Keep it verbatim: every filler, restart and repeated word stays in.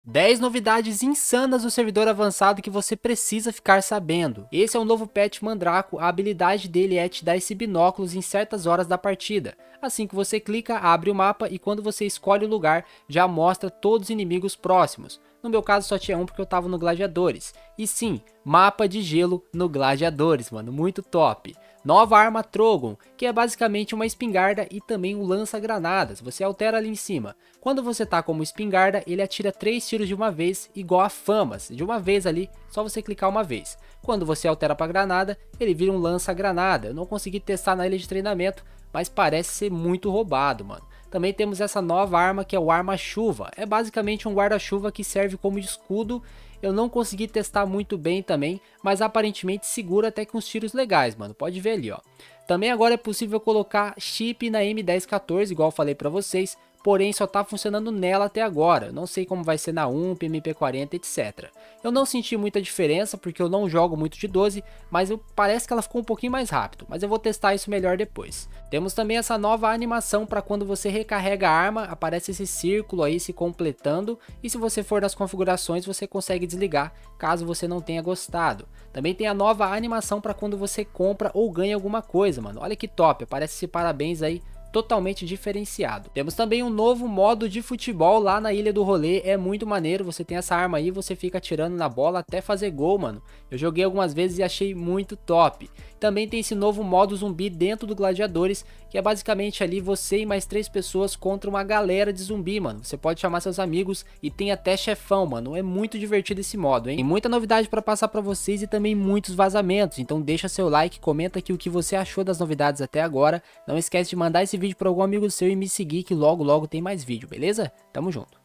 dez novidades insanas do servidor avançado que você precisa ficar sabendo. Esse é o novo pet Mandraco, a habilidade dele é te dar esse binóculos em certas horas da partida. Assim que você clica, abre o mapa e quando você escolhe o lugar, já mostra todos os inimigos próximos. No meu caso só tinha um porque eu tava no Gladiadores. E sim, mapa de gelo no Gladiadores, mano, muito top. Nova arma Trogon, que é basicamente uma espingarda e também um lança-granadas, você altera ali em cima. Quando você tá como espingarda, ele atira três tiros de uma vez, igual a famas, de uma vez ali, só você clicar uma vez. Quando você altera para granada, ele vira um lança-granada. Eu não consegui testar na ilha de treinamento, mas parece ser muito roubado, mano. Também temos essa nova arma que é o arma-chuva, é basicamente um guarda-chuva que serve como escudo. Eu não consegui testar muito bem também, mas aparentemente segura até com os tiros legais, mano. Pode ver ali, ó. Também agora é possível colocar chip na M dez quatorze, igual eu falei pra vocês, porém só tá funcionando nela até agora. Não sei como vai ser na U M P, M P quarenta, etcétera. Eu não senti muita diferença porque eu não jogo muito de doze, mas eu, parece que ela ficou um pouquinho mais rápido, mas eu vou testar isso melhor depois. Temos também essa nova animação para quando você recarrega a arma, aparece esse círculo aí se completando, e se você for nas configurações você consegue desligar, caso você não tenha gostado. Também tem a nova animação para quando você compra ou ganha alguma coisa, mano. Olha que top, aparece esse parabéns aí, totalmente diferenciado. Temos também um novo modo de futebol lá na Ilha do Rolê, é muito maneiro, você tem essa arma aí, você fica atirando na bola até fazer gol, mano. Eu joguei algumas vezes e achei muito top. Também tem esse novo modo zumbi dentro do Gladiadores, que é basicamente ali você e mais três pessoas contra uma galera de zumbi, mano. Você pode chamar seus amigos e tem até chefão, mano. É muito divertido esse modo, hein? Tem muita novidade pra passar pra vocês e também muitos vazamentos, então deixa seu like, comenta aqui o que você achou das novidades até agora. Não esquece de mandar esse vídeo para algum amigo seu e me seguir que logo logo tem mais vídeo, beleza? Tamo junto.